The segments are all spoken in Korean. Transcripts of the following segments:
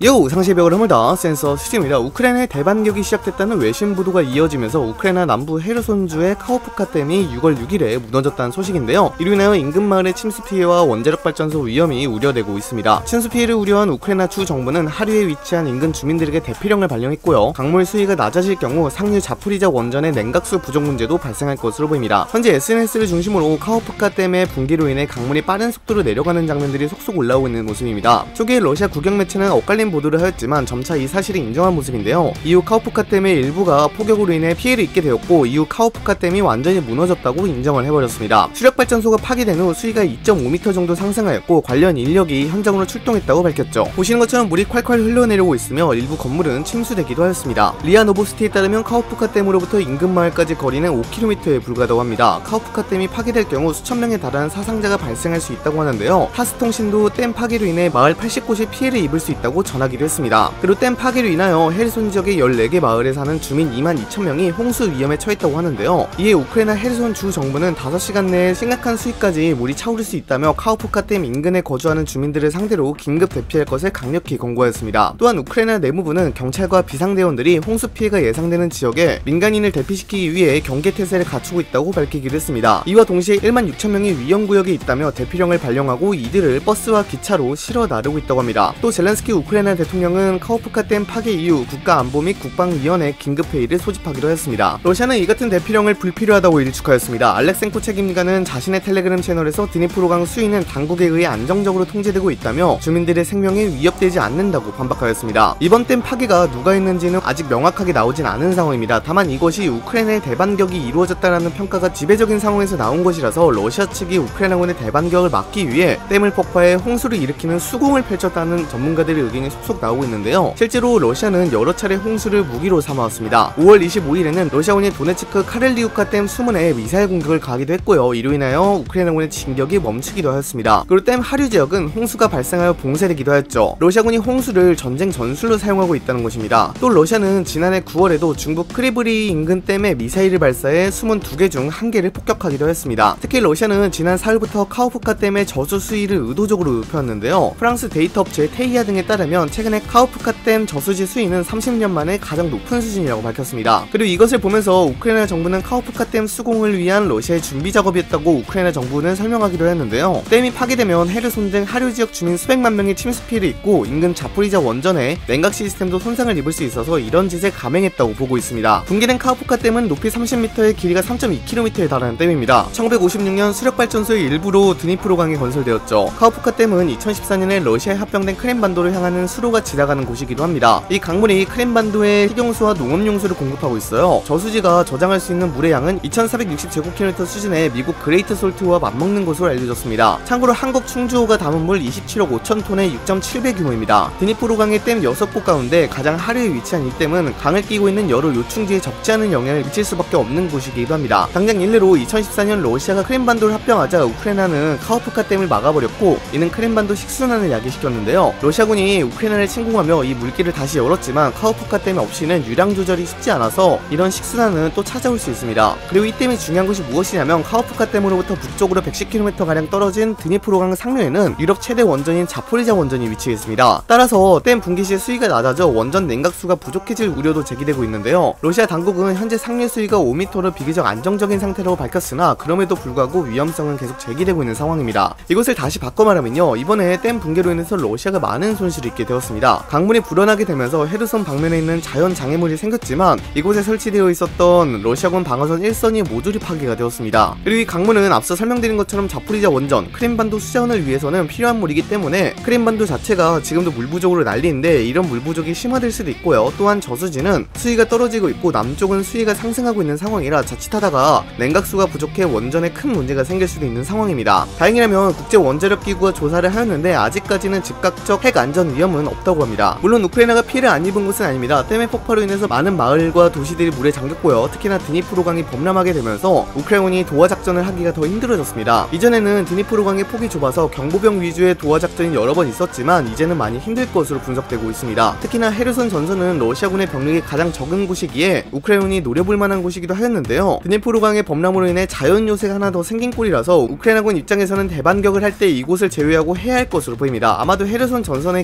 상시벽을 허물다 센서 수지입니다. 우크라이나의 대반격이 시작됐다는 외신 보도가 이어지면서 우크라이나 남부 헤르손주의 카호프카 댐이 6월 6일에 무너졌다는 소식인데요. 이로 인하여 인근 마을의 침수 피해와 원자력 발전소 위험이 우려되고 있습니다. 침수 피해를 우려한 우크라이나 주 정부는 하류에 위치한 인근 주민들에게 대피령을 발령했고요. 강물 수위가 낮아질 경우 상류 자포리자 원전의 냉각수 부족 문제도 발생할 것으로 보입니다. 현재 SNS를 중심으로 카호프카 댐의 붕괴로 인해 강물이 빠른 속도로 내려가는 장면들이 속속 올라오고 있는 모습입니다. 초기에 러시아 국영 매체는 엇갈린 보도를 하였지만 점차 이 사실을 인정한 모습인데요. 이후 카호프카 댐의 일부가 폭격으로 인해 피해를 입게 되었고, 이후 카호프카 댐이 완전히 무너졌다고 인정을 해버렸습니다. 수력발전소가 파괴된 후 수위가 2.5m 정도 상승하였고, 관련 인력이 현장으로 출동했다고 밝혔죠. 보시는 것처럼 물이 콸콸 흘러내리고 있으며 일부 건물은 침수되기도 하였습니다. 리아 노보스티에 따르면 카호프카 댐으로부터 인근 마을까지 거리는 5km에 불과하다고 합니다. 카호프카 댐이 파괴될 경우 수천 명에 달하는 사상자가 발생할 수 있다고 하는데요. 타스통신도 댐 파괴로 인해 마을 80곳이 피해를 입을 수 있다고 전하기도 했습니다. 그리고 댐 파괴로 인하여 헤르손 지역의 14개 마을에 사는 주민 22,000명이 홍수 위험에 처했다고 하는데요. 이에 우크라이나 헤르손 주 정부는 5시간 내에 심각한 수위까지 물이 차오를 수 있다며 카호프카 댐 인근에 거주하는 주민들을 상대로 긴급 대피할 것을 강력히 권고하였습니다. 또한 우크라이나 내무부는 경찰과 비상대원들이 홍수 피해가 예상되는 지역에 민간인을 대피시키기 위해 경계태세를 갖추고 있다고 밝히기도 했습니다. 이와 동시에 16,000명이 위험구역에 있다며 대피령을 발령하고 이들을 버스와 기차로 실어 나르고 있다고 합니다. 또 젤렌스키 우크라이나 대통령은 카호프카 댐 파괴 이후 국가안보 및 국방위원회 긴급회의를 소집하기로 했습니다. 러시아는 이 같은 대피령을 불필요하다고 일축하였습니다. 알렉센코 책임가는 자신의 텔레그램 채널에서 드니프로강 수위는 당국에 의해 안정적으로 통제되고 있다며 주민들의 생명에 위협되지 않는다고 반박하였습니다. 이번 댐 파괴가 누가 했는지는 아직 명확하게 나오진 않은 상황입니다. 다만 이것이 우크라이나의 대반격이 이루어졌다라는 평가가 지배적인 상황에서 나온 것이라서 러시아 측이 우크라이나군의 대반격을 막기 위해 댐을 폭파해 홍수를 일으키는 수공을 펼쳤다는 전문가들의 의견이 속속 나오고 있는데요. 실제로 러시아는 여러 차례 홍수를 무기로 삼아왔습니다. 5월 25일에는 러시아군이 도네츠크 카렐리우카 댐 수문에 미사일 공격을 가하기도 했고요. 이로 인하여 우크라이나군의 진격이 멈추기도 하였습니다. 그리고 댐 하류 지역은 홍수가 발생하여 봉쇄되기도 하였죠. 러시아군이 홍수를 전쟁 전술로 사용하고 있다는 것입니다. 또 러시아는 지난해 9월에도 중국 크리브리 인근 댐에 미사일을 발사해 수문 2개 중 1개를 폭격하기도 했습니다. 특히 러시아는 지난 4일부터 카호프카 댐의 저수 수위를 의도적으로 높였는데요. 프랑스 데이터 업체 테이아 등에 따르면 최근에 카호프카 댐 저수지 수위는 30년 만에 가장 높은 수준이라고 밝혔습니다. 그리고 이것을 보면서 우크라이나 정부는 카호프카 댐 수공을 위한 러시아의 준비 작업이었다고 우크라이나 정부는 설명하기도 했는데요. 댐이 파괴되면 헤르손 등 하류 지역 주민 수백만 명이 침수 피해를 입고 인근 자포리자 원전의 냉각 시스템도 손상을 입을 수 있어서 이런 짓에 감행했다고 보고 있습니다. 붕괴된 카호프카 댐은 높이 30m에 길이가 3.2km에 달하는 댐입니다. 1956년 수력발전소의 일부로 드니프로강이 건설되었죠. 카호프카 댐은 2014년에 러시아에 합병된 크림반도를 향하는 수로가 지나가는 곳이기도 합니다. 이 강물이 크림반도에 식용수와 농업용수를 공급하고 있어요. 저수지가 저장할 수 있는 물의 양은 2460제곱킬로미터 수준의 미국 그레이트 솔트호와 맞먹는 것으로 알려졌습니다. 참고로 한국 충주호가 담은 물 27억 5천 톤의 6.7배 규모입니다. 드니프로강의 댐 6곳 가운데 가장 하류에 위치한 이 댐은 강을 끼고 있는 여러 요충지에 적지 않은 영향을 미칠 수밖에 없는 곳이기도 합니다. 당장 일례로 2014년 러시아가 크림반도를 합병하자 우크라이나는 카호프카 댐을 막아버렸고, 이는 크림반도 식수난을 야기시켰는데요. 러시아군이 우크라이나를 침공하며 이 물길을 다시 열었지만 카호프카 댐 없이는 유량 조절이 쉽지 않아서 이런 식수난은 또 찾아올 수 있습니다. 그리고 이 댐이 중요한 것이 무엇이냐면 카호프카 댐으로부터 북쪽으로 110km가량 떨어진 드니프로강 상류에는 유럽 최대 원전인 자포리자 원전이 위치해 있습니다. 따라서 댐 붕괴 시 수위가 낮아져 원전 냉각수가 부족해질 우려도 제기되고 있는데요. 러시아 당국은 현재 상류 수위가 5m로 비교적 안정적인 상태라고 밝혔으나 그럼에도 불구하고 위험성은 계속 제기되고 있는 상황입니다. 이것을 다시 바꿔 말하면요, 이번에 댐 붕괴로 인해서 러시아가 많은 손실을 입게 되었습니다. 강물이 불어나게 되면서 헤르손 방면에 있는 자연 장애물이 생겼지만 이곳에 설치되어 있었던 러시아군 방어선 1선이 모조리 파괴가 되었습니다. 그리고 이 강물은 앞서 설명드린 것처럼 자포리자 원전, 크림반도 수자원을 위해서는 필요한 물이기 때문에 크림반도 자체가 지금도 물 부족으로 난리인데 이런 물 부족이 심화될 수도 있고요. 또한 저수지는 수위가 떨어지고 있고 남쪽은 수위가 상승하고 있는 상황이라 자칫하다가 냉각수가 부족해 원전에 큰 문제가 생길 수도 있는 상황입니다. 다행이라면 국제원자력기구가 조사를 하였는데 아직까지는 즉각적 핵 안전 위험은 없다고 합니다. 물론 우크라이나가 피해를 안 입은 것은 아닙니다. 댐의 폭발로 인해서 많은 마을과 도시들이 물에 잠겼고요. 특히나 드니프로강이 범람하게 되면서 우크라이나군이 도하작전을 하기가 더 힘들어졌습니다. 이전에는 드니프로강의 폭이 좁아서 경보병 위주의 도하작전이 여러 번 있었지만 이제는 많이 힘들 것으로 분석되고 있습니다. 특히나 헤르손 전선은 러시아군의 병력이 가장 적은 곳이기에 우크라이나군이 노려볼 만한 곳이기도 하였는데요. 드니프로강의 범람으로 인해 자연 요새가 하나 더 생긴 꼴이라서 우크라이나군 입장에서는 대반격을 할 때 이곳을 제외하고 해야 할 것으로 보입니다. 아마도 헤르손 전선의 경우에는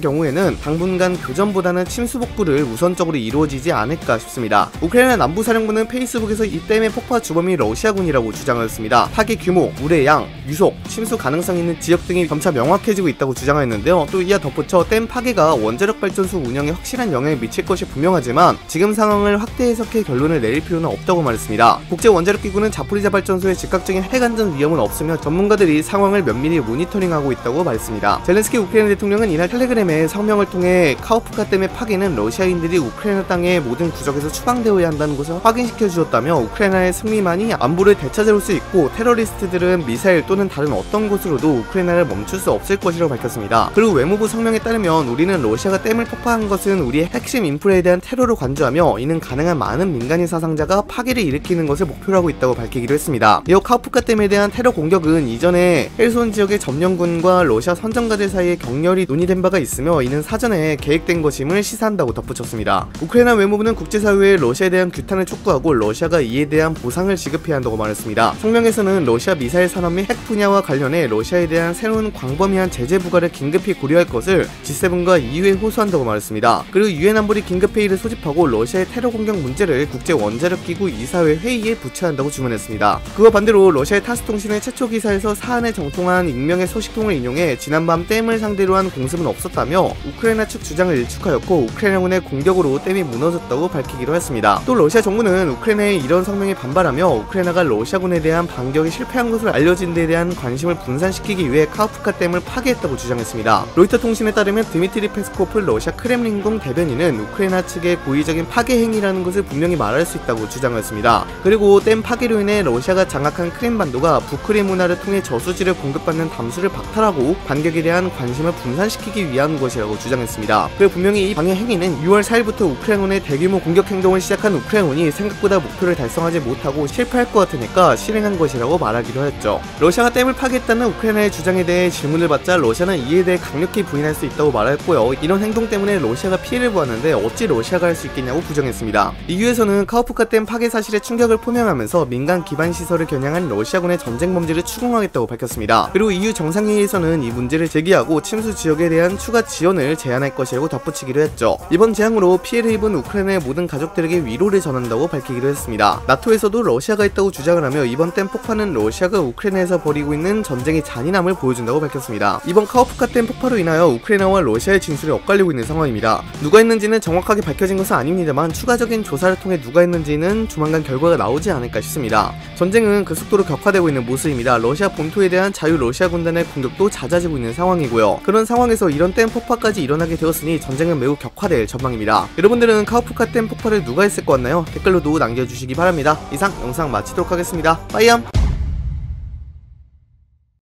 외무부는 당분간 교전보다는 침수 복구를 우선적으로 이루어지지 않을까 싶습니다. 우크라이나 남부사령부는 페이스북에서 이 댐의 폭파 주범이 러시아군이라고 주장하였습니다. 파괴 규모, 물의 양, 유속, 침수 가능성 있는 지역 등이 점차 명확해지고 있다고 주장하였는데요. 또 이와 덧붙여 댐 파괴가 원자력 발전소 운영에 확실한 영향을 미칠 것이 분명하지만 지금 상황을 확대 해석해 결론을 내릴 필요는 없다고 말했습니다. 국제원자력기구는 자포리자 발전소의 즉각적인 핵안전 위험은 없으며 전문가들이 상황을 면밀히 모니터링하고 있다고 말했습니다. 젤렌스키 우크라이나 대통령은 이날 텔레그램에 성명을 통해 카호프카 댐의 파괴는 러시아인들이 우크라이나 땅의 모든 구석에서 추방되어야 한다는 것을 확인시켜 주었다며 우크라이나의 승리만이 안보를 되찾을 수 있고 테러리스트들은 미사일 또는 다른 어떤 곳으로도 우크라이나를 멈출 수 없을 것이라고 밝혔습니다. 그리고 외무부 성명에 따르면 우리는 러시아가 댐을 폭파한 것은 우리의 핵심 인프라에 대한 테러로 간주하며 이는 가능한 많은 민간인 사상자가 파괴를 일으키는 것을 목표로 하고 있다고 밝히기도 했습니다. 이어 카호프카 댐에 대한 테러 공격은 이전에 헬손 지역의 점령군과 러시아 선정가들 사이에 격렬히 논의된 바가 있으며 이는 사전에 계획된 것임을 시사한다고 덧붙였습니다. 우크라이나 외무부는 국제사회에 러시아에 대한 규탄을 촉구하고 러시아가 이에 대한 보상을 지급해야 한다고 말했습니다. 성명에서는 러시아 미사일 산업 및 핵 분야와 관련해 러시아에 대한 새로운 광범위한 제재 부과를 긴급히 고려할 것을 G7과 EU에 호소한다고 말했습니다. 그리고 유엔 안보리 긴급회의를 소집하고 러시아의 테러 공격 문제를 국제원자력기구 이사회 회의에 부처야 한다고 주문했습니다. 그와 반대로 러시아의 타스 통신의 최초 기사에서 사안에 정통한 익명의 소식통을 인용해 지난밤 댐을 상대로 한 공습은 없었다며 우크라이나 측 주장을 일축하였고 우크라이나군의 공격으로 댐이 무너졌다고 밝히기도 했습니다. 또 러시아 정부는 우크라이나의 이런 성명에 반발하며 우크라이나가 러시아군에 대한 반격이 실패한 것으로 알려진 데 대한 관심을 분산시키기 위해 카호프카 댐을 파괴했다고 주장했습니다. 로이터 통신에 따르면 드미트리 페스코프 러시아 크렘린궁 대변인은 우크라이나 측의 고의적인 파괴 행위라는 것을 분명히 말할 수 있다고 주장했습니다. 그리고 댐 파괴로 인해 러시아가 장악한 크림반도가 북크림 문화를 통해 저수지를 공급받는 담수를 박탈하고 반격에 대한 관심을 분산시키기 위한 것이라고 주장했습니다. 그리고 분명히 이 방해 행위는 6월 4일부터 우크라이나군의 대규모 공격 행동을 시작한 우크라이나군이 생각보다 목표를 달성하지 못하고 실패할 것 같으니까 실행한 것이라고 말하기도 했죠. 러시아가 댐을 파괴했다는 우크라이나의 주장에 대해 질문을 받자 러시아는 이에 대해 강력히 부인할 수 있다고 말했고요. 이런 행동 때문에 러시아가 피해를 보았는데 어찌 러시아가 할 수 있겠냐고 부정했습니다. EU에서는 카호프카 댐 파괴 사실에 충격을 표명하면서 민간 기반 시설을 겨냥한 러시아군의 전쟁 범죄를 추궁하겠다고 밝혔습니다. 그리고 EU 정상회의에서는 이 문제를 제기하고 침수 지역에 대한 추가 지원을 제안할 것이라고 덧붙이기도 했죠. 이번 제안으로 피해를 입은 우크라이나의 모든 가족들에게 위로를 전한다고 밝히기도 했습니다. 나토에서도 러시아가 있다고 주장을 하며 이번 댐 폭파는 러시아가 우크라이나에서 벌이고 있는 전쟁의 잔인함을 보여준다고 밝혔습니다. 이번 카호프카 댐 폭파로 인하여 우크라이나와 러시아의 진술이 엇갈리고 있는 상황입니다. 누가 했는지는 정확하게 밝혀진 것은 아닙니다만 추가적인 조사를 통해 누가 했는지는 조만간 결과가 나오지 않을까 싶습니다. 전쟁은 그 속도로 격화되고 있는 모습입니다. 러시아 본토에 대한 자유 러시아 군단의 공격도 잦아지고 있는 상황이고요. 그런 상황에서 이런 댐 폭파까지 일어나게 되었으니 전쟁은 매우 격화될 전망입니다. 여러분들은 카호프카 댐 폭파를 누가 했을 것 같나요? 댓글로도 남겨주시기 바랍니다. 이상 영상 마치도록 하겠습니다. 빠이암!